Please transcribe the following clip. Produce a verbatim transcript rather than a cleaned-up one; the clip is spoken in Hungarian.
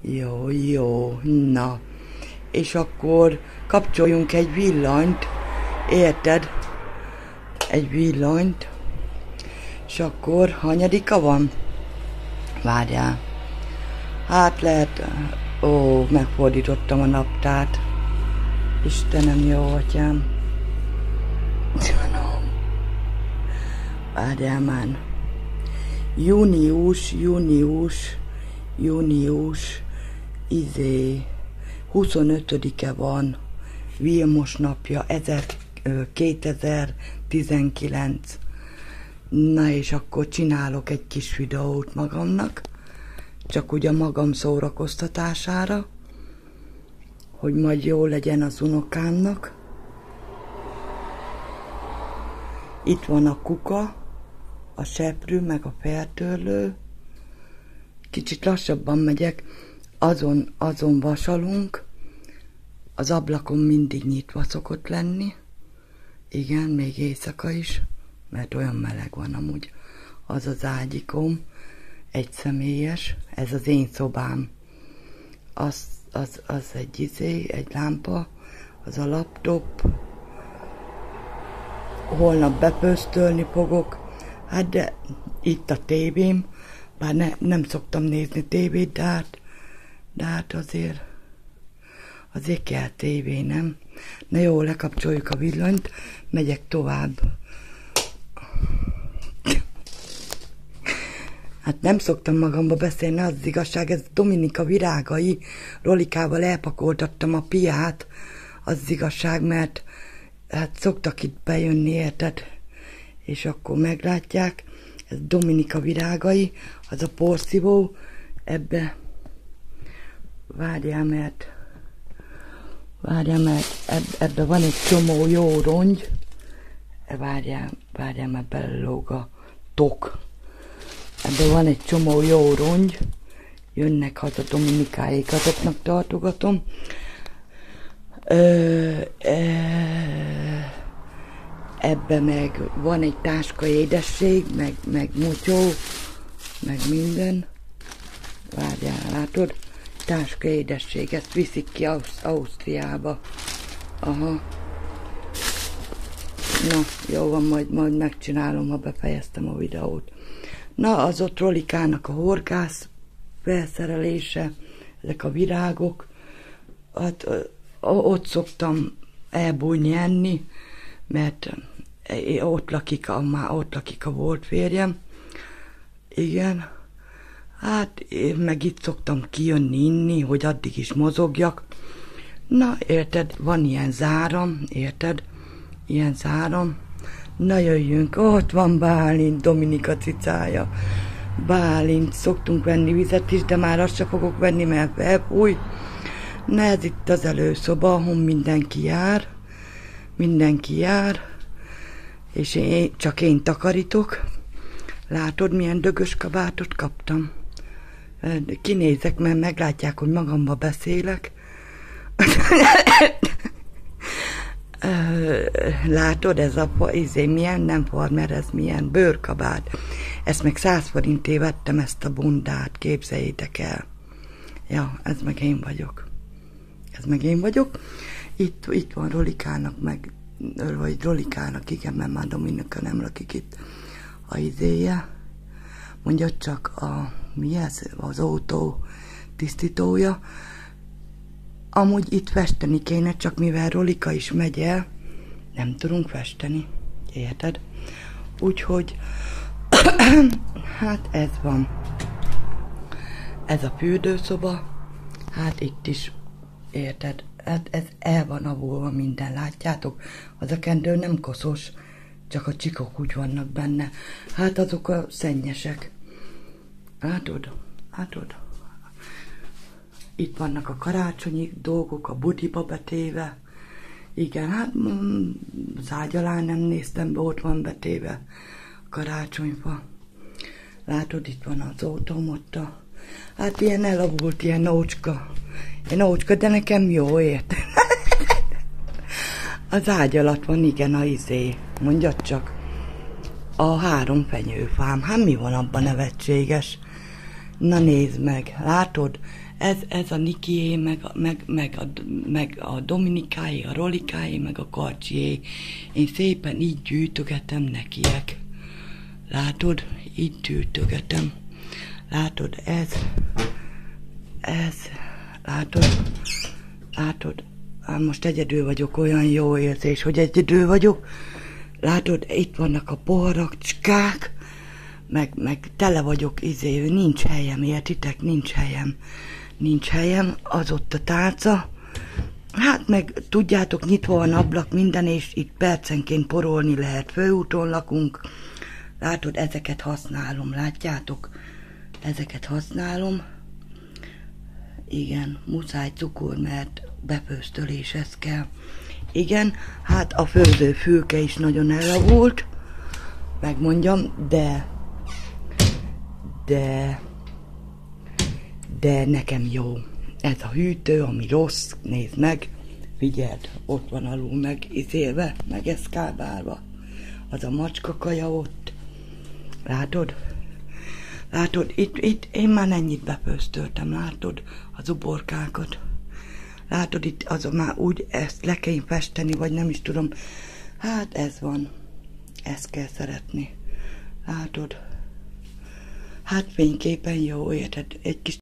Jó, jó, na. És akkor kapcsoljunk egy villanyt, érted? Egy villanyt. És akkor hanyadika van? Várjál. Hát lehet... Ó, megfordítottam a naptárt. Istenem, jó atyám. Várjál már. Június, június, június, izé, huszonötödike van, Vilmos napja, kétezer-tizenkilenc. Na és akkor csinálok egy kis videót magamnak, csak ugye magam szórakoztatására, hogy majd jó legyen az unokámnak. Itt van a kuka, a seprű, meg a fertőrlő. Kicsit lassabban megyek, azon, azon vasalunk. Az ablakon mindig nyitva szokott lenni. Igen, még éjszaka is, mert olyan meleg van amúgy. Az az ágyikom, egy személyes, ez az én szobám. Az, az, az egy izé, egy lámpa, az a laptop. Holnap bepösztölni fogok. Hát de itt a tévém, bár ne, nem szoktam nézni tévét, de hát, de hát azért, azért kell tévé, nem? Na jó, lekapcsoljuk a villanyt, megyek tovább. Hát nem szoktam magamba beszélni, az igazság, ez Dominika virágai, Rolikával elpakoltattam a piát, az igazság, mert hát szoktak itt bejönni, érted? És akkor meglátják, ez Dominika virágai, az a porszívó, ebbe, várjál, mert, várjál, mert ebbe van egy csomó jó rongy, várjál, várjál, mert belelóg a tok, ebbe van egy csomó jó rongy, jönnek haza Dominikáék, azoknak tartogatom. Ö, ö, ebbe meg van egy táska édesség, meg, meg mutyó, meg minden. Várjál, látod? Táska édesség, ezt viszik ki Ausz- Ausztriába. Aha. Na, jó van, majd, majd megcsinálom, ha befejeztem a videót. Na, az ott Rolikának a horgász felszerelése, ezek a virágok. Hát ott szoktam elbújni enni, mert ott lakik a, már ott lakik a volt férjem. Igen. Hát én meg itt szoktam kijönni inni, hogy addig is mozogjak. Na, érted, van ilyen záram, érted? Ilyen záram. Na jöjjünk, ott van Bálint, Dominika cicája. Bálint, szoktunk venni vizet is, de már azt se fogok venni, mert felfúj. Na, ez itt az előszoba, ahol mindenki jár. Mindenki jár. És én, csak én takarítok. Látod, milyen dögös kabátot kaptam? Kinézek, mert meglátják, hogy magamba beszélek. Látod, ez a izé, milyen, nem farmer, ez milyen bőrkabát. Ezt meg száz forintért vettem, ezt a bundát, képzeljétek el. Ja, ez meg én vagyok. Ez meg én vagyok. Itt, itt van Rolikának, meg, vagy Rolikának, igen, mert már Dominika nem lakik itt a izéje. Mondja csak a, mi ez, az autó tisztítója. Amúgy itt festeni kéne, csak mivel Rolika is megy el, nem tudunk festeni, érted? Úgyhogy, hát ez van. Ez a fürdőszoba, hát itt is, érted? Hát ez el van avulva minden, látjátok? Az a kendő nem koszos, csak a csikok úgy vannak benne. Hát azok a szennyesek. Látod? Látod? Itt vannak a karácsonyi dolgok, a budiba betéve. Igen, hát mm, az ágy alá nem néztem be, ott van betéve a karácsonyfa. Látod, itt van az automotta. Hát ilyen elavult, ilyen ócska. Ilyen ócska, de nekem jó, ért. Az ágy alatt van, igen, a izé. Mondjad csak. A három fenyőfám. Hát mi van abban nevetséges? Na nézd meg, látod? Ez, ez a Nikié, meg, meg, meg, a, meg a Dominikáé, a Rolikáé, meg a Karcsié. Én szépen így gyűjtögetem nekiek. Látod? Így gyűjtögetem. Látod, ez, ez, látod, látod, hát most egyedül vagyok, olyan jó érzés, hogy egyedül vagyok. Látod, itt vannak a poharakcskák, meg, meg tele vagyok, izé, nincs helyem, értitek, nincs helyem, nincs helyem, az ott a tálca. Hát meg tudjátok, nyitva van ablak minden, és itt percenként porolni lehet, főúton lakunk. Látod, ezeket használom, látjátok? Ezeket használom. Igen, muszáj cukor, mert befőztöléshez kell. Igen, hát a főzőfülke is nagyon elavult, megmondjam, de, de, de nekem jó. Ez a hűtő, ami rossz, nézd meg, figyeld, ott van alul meg izélve, meg eszkábálva. Az a macska kaja ott. Látod? Látod, itt, itt én már ennyit befőztöltem, látod? Az uborkákat. Látod, itt azon már úgy ezt le kell festeni, vagy nem is tudom. Hát ez van. Ezt kell szeretni. Látod? Hát fényképen jó, érted? Egy kis